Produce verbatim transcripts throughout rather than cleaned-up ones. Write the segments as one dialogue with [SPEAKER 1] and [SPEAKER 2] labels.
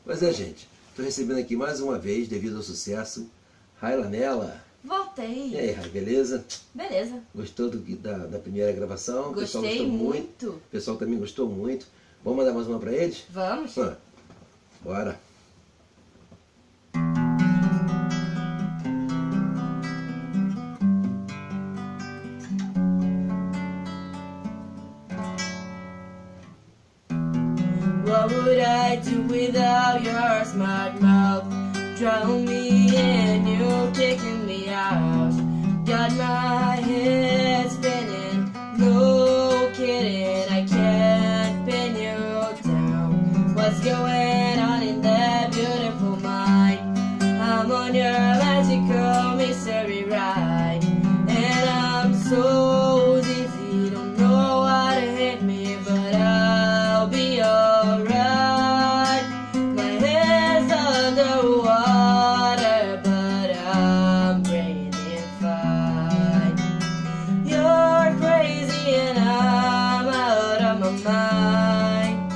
[SPEAKER 1] Pois é, gente, estou recebendo aqui mais uma vez, devido ao sucesso, Rayla Nella.
[SPEAKER 2] Voltei.
[SPEAKER 1] E aí, Ray, beleza?
[SPEAKER 2] Beleza.
[SPEAKER 1] Gostou do, da, da primeira gravação?
[SPEAKER 2] Gostei,
[SPEAKER 1] o pessoal gostou muito.
[SPEAKER 2] muito.
[SPEAKER 1] O pessoal também gostou muito. Vamos mandar mais uma para eles?
[SPEAKER 2] Vamos.
[SPEAKER 1] Ah, bora.
[SPEAKER 2] What would I do without your smart mouth? Drown me in you, kicking me out. Got my head spinning, no kidding, I can't pin you down. What's going on in that beautiful mind? I'm on your magical mystery ride, and I'm so dizzy, don't know how to hit me, but I'll be alright. My head's underwater, but I'm breathing fine. You're crazy and I'm out of my mind,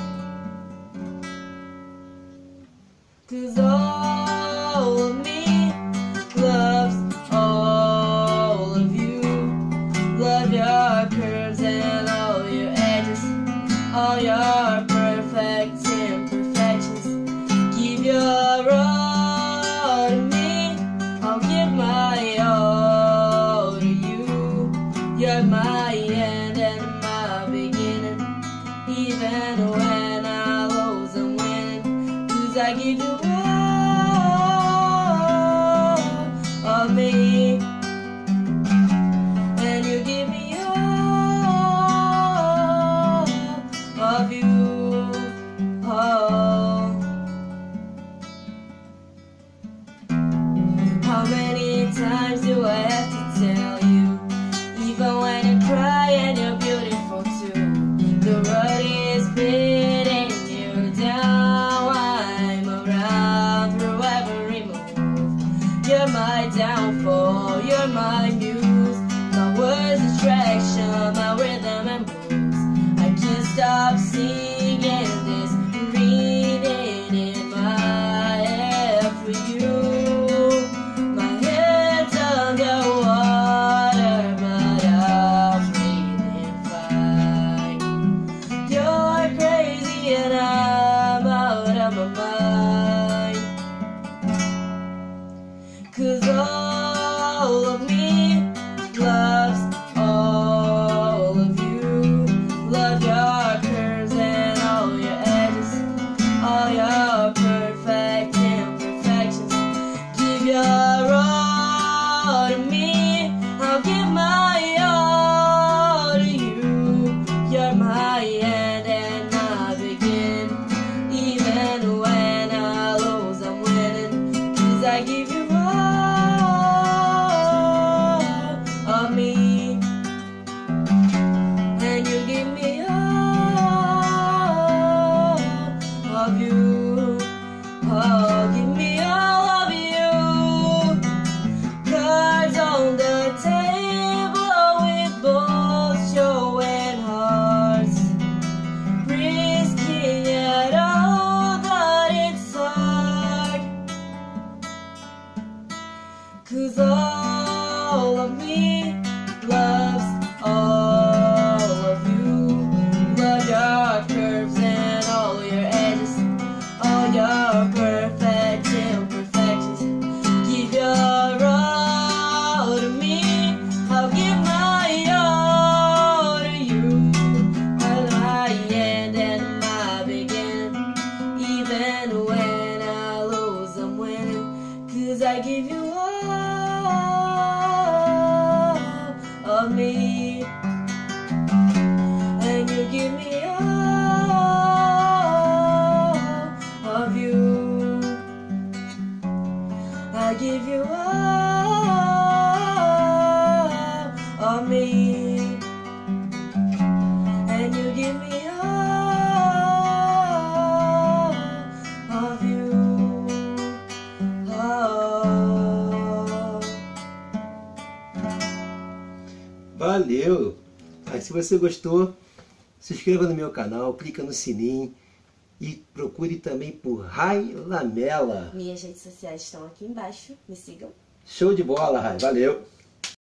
[SPEAKER 2] 'cause all of me loves all of you. Love your curves and all your edges, all your perfect imperfections. Give your all to me, I'll give my all to you. You're my end and my beginning, even when I lose I'm winning, 'cause I give you all of me, and you give me all of you. Oh, how many times do I have to tell you, even when you cry and you're beautiful too, the road is beating you down, I'm around through every move. You're my downfall, you're my muse, my words distraction, my rhythm and blues. I can't stop singing this, reading in my head for you. My head's underwater, but I'm breathing fine. You're crazy and I'm out of my mind, 'cause all of me loves all of you. Love your curves and all your edges, all your perfect imperfections. Give your all to me, I'll give my all to you. You're my end and my beginning, even when I lose I'm winning, 'cause I give you all of me, and you give me all of you. Oh, give me all of you. Cards on the table with both showing hearts, risking it all that it's hard, 'cause all of me loves all of you. Love your curves and all your edges, all your perfect imperfections. Give your all to me, I'll give my all to you. I'm my end and my beginning, even when I lose I'm winning, 'cause I give you all of me, and you give me all of you. I give you all of me, and you give me all of you. Oh.
[SPEAKER 1] Valeu! Aí, se você gostou, se inscreva no meu canal, clica no sininho, E procure também por Rai Lamela.
[SPEAKER 2] Minhas redes sociais estão aqui embaixo. Me sigam.
[SPEAKER 1] Show de bola, Rai. Valeu!